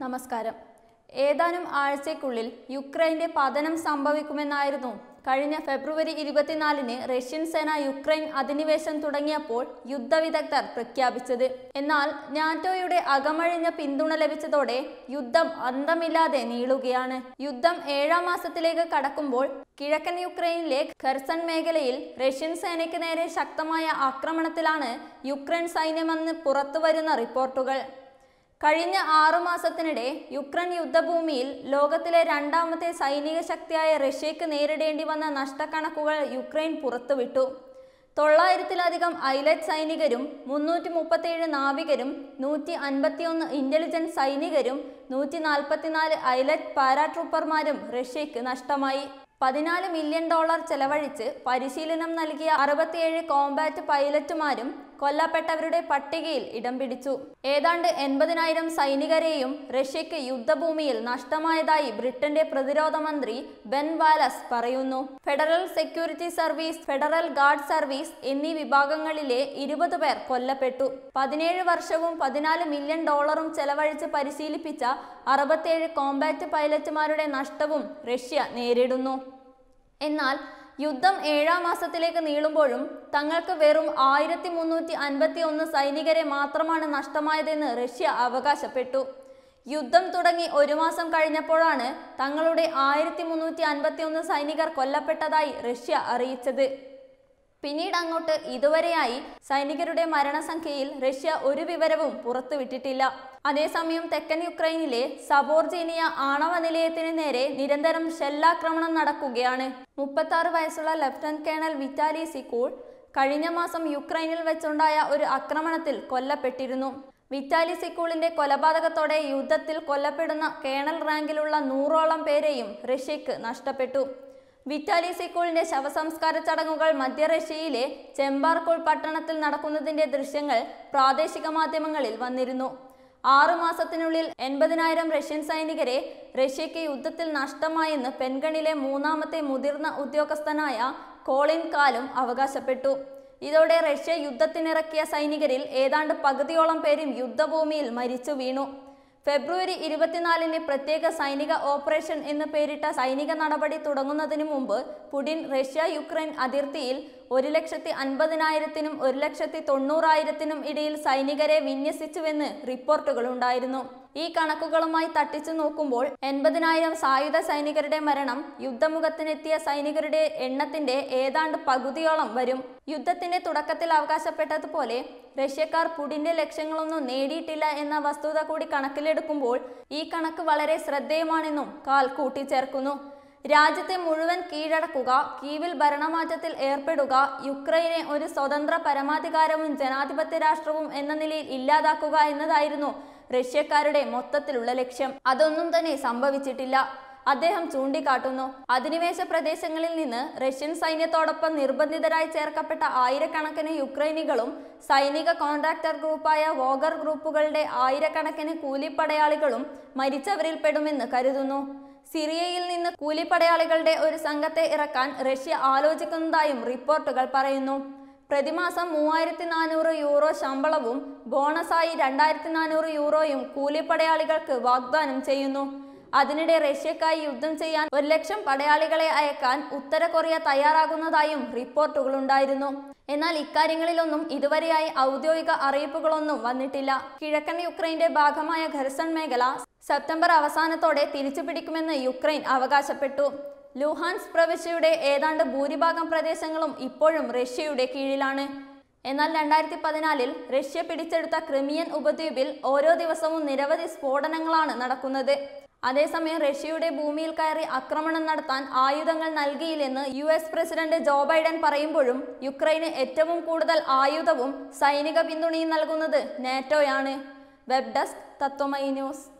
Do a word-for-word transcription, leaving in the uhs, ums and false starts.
നമസ്കാരം. ഏതാനും ആഴ്ചയ്ക്കുള്ളിൽ യുക്രൈന്റെ പതനം സംഭവിക്കുമെന്നായിരുന്നു കഴിഞ്ഞ ഫെബ്രുവരി ഇരുപത്തിനാലിന് റഷ്യൻ സേന യുക്രൈൻ അധിനിവേശം തുടങ്ങിയപ്പോൾ യുദ്ധവിദഗ്ധർ പ്രഖ്യാപിച്ചത്. എന്നാൽ നാറ്റോയുടെ അകമഴിഞ്ഞ പിന്തുണ ലഭിച്ചതോടെ യുദ്ധം അന്തമില്ലാതെ നീളുകയാണ്. യുദ്ധം ഏഴാം മാസത്തിലേക്ക് കടക്കുമ്പോൾ കിഴക്കൻ യുക്രൈനിലെ ഖെർസൺ മേഖലയിൽ റഷ്യൻ സേനയ്ക്ക് നേരെ ശക്തമായ ആക്രമണത്തിലാണ് യുക്രൈൻ സൈന്യമെന്ന് പുറത്തുവരുന്ന റിപ്പോർട്ടുകൾ. കഴിഞ്ഞ ആറു മാസത്തിനിടെ യുക്രൈൻ യുദ്ധഭൂമിയിൽ ലോകത്തിലെ രണ്ടാമത്തെ സൈനിക ശക്തിയായ റഷ്യയ്ക്ക് നേരിടേണ്ടി വന്ന നഷ്ടക്കണക്കുകൾ യുക്രൈൻ പുറത്തുവിട്ടു. തൊള്ളായിരത്തിലധികം ഐലറ്റ് സൈനികരും മുന്നൂറ്റി മുപ്പത്തേഴ് നാവികരും നൂറ്റി അൻപത്തിയൊന്ന് ഇന്റലിജൻസ് സൈനികരും നൂറ്റി നാൽപ്പത്തിനാല് ഐലറ്റ് പാരാട്രൂപ്പർമാരും റഷ്യയ്ക്ക് നഷ്ടമായി. പതിനാല് മില്യൺ ഡോളർ ചെലവഴിച്ച് പരിശീലനം നൽകിയ അറുപത്തിയേഴ് കോമ്പാറ്റ് പൈലറ്റുമാരും കൊല്ലപ്പെട്ടവരുടെ പട്ടികയിൽ ഇടം പിടിച്ചു. ഏതാണ്ട് എൺപതിനായിരം സൈനികരെയും റഷ്യയ്ക്ക് യുദ്ധഭൂമിയിൽ നഷ്ടമായതായി ബ്രിട്ടന്റെ പ്രതിരോധ മന്ത്രി ബെൻ വാലസ് പറയുന്നു. Federal security service, federal guard service എന്നീ വിഭാഗങ്ങളിലെ ഇരുപത് പേർ കൊല്ലപ്പെട്ടു. പതിനേഴ് വർഷവും പതിനാല് മില്യൺ ഡോളറും ചെലവഴിച്ച് പരിശീലിപ്പിച്ച അറുപത്തിയേഴ് കോമ്പാറ്റ് പൈലറ്റുമാരുടെ നഷ്ടവും റഷ്യ നേരിടുന്നു. എന്നാൽ യുദ്ധം ഏഴാം മാസത്തിലേക്ക് നീളുമ്പോഴും തങ്ങൾക്ക് വെറും ആയിരത്തി മുന്നൂറ്റി അൻപത്തി ഒന്ന് സൈനികരെ മാത്രമാണ് നഷ്ടമായതെന്ന് റഷ്യ അവകാശപ്പെട്ടു. യുദ്ധം തുടങ്ങി ഒരു മാസം കഴിഞ്ഞപ്പോഴാണ് തങ്ങളുടെ ആയിരത്തി മുന്നൂറ്റി അൻപത്തി ഒന്ന് സൈനികർ കൊല്ലപ്പെട്ടതായി റഷ്യ അറിയിച്ചത്. പിന്നീട് അങ്ങോട്ട് ഇതുവരെയായി സൈനികരുടെ മരണസംഖ്യയിൽ റഷ്യ ഒരു വിവരവും പുറത്തുവിട്ടിട്ടില്ല. അതേസമയം തെക്കൻ യുക്രൈനിലെ സബോർജീനിയ ആണവ നിലയത്തിന് നേരെ നിരന്തരം ഷെല്ലാക്രമണം നടക്കുകയാണ്. മുപ്പത്തി ആറ് വയസ്സുള്ള ലഫ്റ്റനന്റ് കേണൽ വിറ്റാലി സിക്കൂൾ കഴിഞ്ഞ മാസം യുക്രൈനിൽ വെച്ചുണ്ടായ ഒരു ആക്രമണത്തിൽ കൊല്ലപ്പെട്ടിരുന്നു. വിറ്റാലി സിക്കൂളിന്റെ കൊലപാതകത്തോടെ യുദ്ധത്തിൽ കൊല്ലപ്പെടുന്ന കേണൽ റാങ്കിലുള്ള നൂറോളം പേരെയും റഷ്യയ്ക്ക് നഷ്ടപ്പെട്ടു. വിറ്റാലി സിക്കൂളിന്റെ ശവസംസ്കാര ചടങ്ങുകൾ മധ്യ റഷ്യയിലെ ചെമ്പാർകോൾ പട്ടണത്തിൽ നടക്കുന്നതിന്റെ ദൃശ്യങ്ങൾ പ്രാദേശിക മാധ്യമങ്ങളിൽ വന്നിരുന്നു. ആറു മാസത്തിനുള്ളിൽ എൺപതിനായിരം റഷ്യൻ സൈനികരെ റഷ്യയ്ക്ക് യുദ്ധത്തിൽ നഷ്ടമായെന്ന് പെൻഗണിലെ മൂന്നാമത്തെ മുതിർന്ന ഉദ്യോഗസ്ഥനായ കോളിൻ കാലും അവകാശപ്പെട്ടു. ഇതോടെ റഷ്യ യുദ്ധത്തിനിറക്കിയ സൈനികരിൽ ഏതാണ്ട് പകുതിയോളം പേരും യുദ്ധഭൂമിയിൽ മരിച്ചു വീണു. ഫെബ്രുവരി ഇരുപത്തിനാലിന് പ്രത്യേക സൈനിക ഓപ്പറേഷൻ എന്ന് പേരിട്ട സൈനിക നടപടി തുടങ്ങുന്നതിന് മുമ്പ് പുടിൻ റഷ്യ യുക്രൈൻ അതിർത്തിയിൽ ഒരു ലക്ഷത്തി അൻപതിനായിരത്തിനും ഒരു ലക്ഷത്തി തൊണ്ണൂറായിരത്തിനും ഇടയിൽ സൈനികരെ വിന്യസിച്ചുവെന്ന് റിപ്പോർട്ടുകളുണ്ടായിരുന്നു. ഈ കണക്കുകളുമായി തട്ടിച്ചു നോക്കുമ്പോൾ എൺപതിനായിരം സായുധ സൈനികരുടെ മരണം യുദ്ധമുഖത്തിനെത്തിയ സൈനികരുടെ എണ്ണത്തിന്റെ ഏതാണ്ട് പകുതിയോളം വരും. യുദ്ധത്തിന്റെ തുടക്കത്തിൽ അവകാശപ്പെട്ടതുപോലെ റഷ്യക്കാർ പുടിന്റെ ലക്ഷ്യങ്ങളൊന്നും നേടിയിട്ടില്ല എന്ന വസ്തുത കൂടി കണക്കിലെടുക്കുമ്പോൾ ഈ കണക്ക് വളരെ ശ്രദ്ധേയമാണെന്നും കാൽ കൂട്ടിച്ചേർക്കുന്നു. രാജ്യത്തെ മുഴുവൻ കീഴടക്കുക, കീവിൽ ഭരണമാറ്റത്തിൽ ഏർപ്പെടുക, യുക്രൈനെ ഒരു സ്വതന്ത്ര പരമാധികാരവും ജനാധിപത്യ രാഷ്ട്രവും എന്ന നിലയിൽ ഇല്ലാതാക്കുക എന്നതായിരുന്നു റഷ്യക്കാരുടെ മൊത്തത്തിലുള്ള ലക്ഷ്യം. അതൊന്നും തന്നെ സംഭവിച്ചിട്ടില്ല, അദ്ദേഹം ചൂണ്ടിക്കാട്ടുന്നു. അധിനിവേശ പ്രദേശങ്ങളിൽ നിന്ന് റഷ്യൻ സൈന്യത്തോടൊപ്പം നിർബന്ധിതരായി ചേർക്കപ്പെട്ട ആയിരക്കണക്കിന് യുക്രൈനികളും സൈനിക കോൺട്രാക്ടർ ഗ്രൂപ്പായ വോഗർ ഗ്രൂപ്പുകളുടെ ആയിരക്കണക്കിന് കൂലിപ്പടയാളികളും മരിച്ചവരിൽ പെടുമെന്ന് കരുതുന്നു. സിറിയയിൽ നിന്ന് കൂലിപ്പടയാളികളുടെ ഒരു സംഘത്തെ ഇറക്കാൻ റഷ്യ ആലോചിക്കുന്നതായും റിപ്പോർട്ടുകൾ പറയുന്നു. പ്രതിമാസം മൂവായിരത്തി നാനൂറ് യൂറോ ശമ്പളവും ബോണസായി രണ്ടായിരത്തി നാനൂറ് യൂറോയും കൂലിപ്പടയാളികൾക്ക് വാഗ്ദാനം ചെയ്യുന്നു. അതിനിടെ റഷ്യക്കായി യുദ്ധം ചെയ്യാൻ ഒരു ലക്ഷം പടയാളികളെ അയക്കാൻ ഉത്തര കൊറിയ തയ്യാറാകുന്നതായും റിപ്പോർട്ടുകളുണ്ടായിരുന്നു. എന്നാൽ ഇക്കാര്യങ്ങളിലൊന്നും ഇതുവരെയായി ഔദ്യോഗിക അറിയിപ്പുകളൊന്നും വന്നിട്ടില്ല. കിഴക്കൻ യുക്രൈന്റെ ഭാഗമായ ഖെർസൺ മേഖല സെപ്റ്റംബർ അവസാനത്തോടെ തിരിച്ചു പിടിക്കുമെന്ന് യുക്രൈൻ അവകാശപ്പെട്ടു. ലുഹാൻസ് പ്രവിശ്യയുടെ ഏതാണ്ട് ഭൂരിഭാഗം പ്രദേശങ്ങളും ഇപ്പോഴും റഷ്യയുടെ കീഴിലാണ്. എന്നാൽ രണ്ടായിരത്തി പതിനാലിൽ റഷ്യ പിടിച്ചെടുത്ത ക്രിമിയൻ ഉപദ്വീപിൽ ഓരോ ദിവസവും നിരവധി സ്ഫോടനങ്ങളാണ് നടക്കുന്നത്. അതേസമയം റഷ്യയുടെ ഭൂമിയിൽ കയറി ആക്രമണം നടത്താൻ ആയുധങ്ങൾ നൽകിയില്ലെന്ന് U S president Joe Biden പറയുമ്പോഴും യുക്രൈന് ഏറ്റവും കൂടുതൽ ആയുധവും സൈനിക പിന്തുണയും നൽകുന്നത് നാറ്റോയാണ്. Web desk Tatwamayi news.